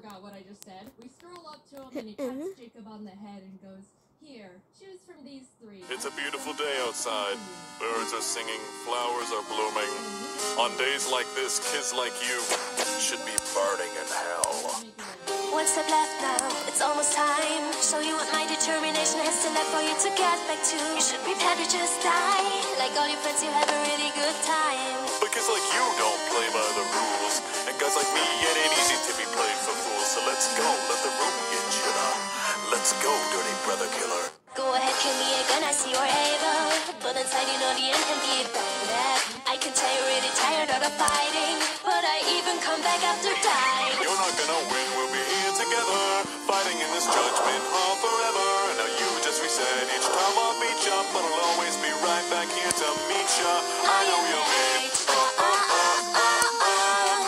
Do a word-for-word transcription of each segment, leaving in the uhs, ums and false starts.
forgot what I just said. We stroll up to him and he pats Jacob on the head and goes, "Here, choose from these three." It's a beautiful day outside. Birds are singing, flowers are blooming. On days like this, kids like you should be burning in hell. One step left now, it's almost time. Show you what my determination has to left for you to get back to. You should prepare to just die. Like all your friends, you have a really good time. But kids like you don't play by the rules. And guys like me, it ain't easy to be played for fools. So let's go, let the room get you up. Let's go, dirty brother killer. Go ahead, kill me again, I see you're able. But inside you know the end can be bad. I can tell you're really tired of the fighting, but I even come back after dying. You're not gonna win, we'll be here together, fighting in this judgment hall forever. And now you just reset each time I'll beat ya, but I'll always be right back here to meet ya. I know you're made. Oh, oh, oh, oh, oh.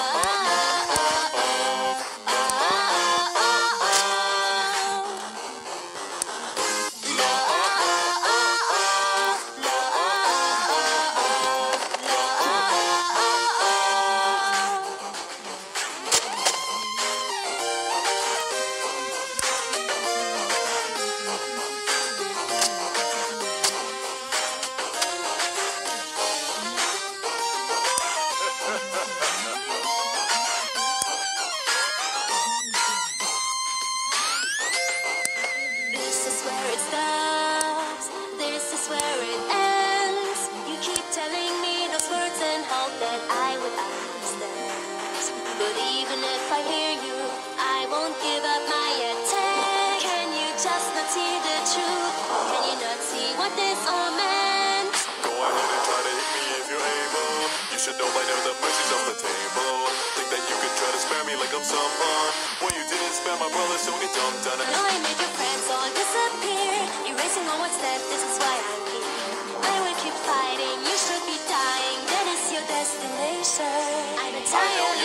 This is where it stops. This is where it ends. You keep telling me those words and hope that I will understand. But even if I hear you, I won't give up my attack. Can you just not see the truth? Can you not see what this all meant? Go ahead and try to hit me if you're able. You should know by now that mercy's on the table. Think that you could try to spare me like I'm someone. When you didn't spare my brother, so you dumped on I it. know I made your friends all disappear. Erasing all what's left, this is why I'm here. I will keep fighting, you should be dying. That is your destination. I'm a tired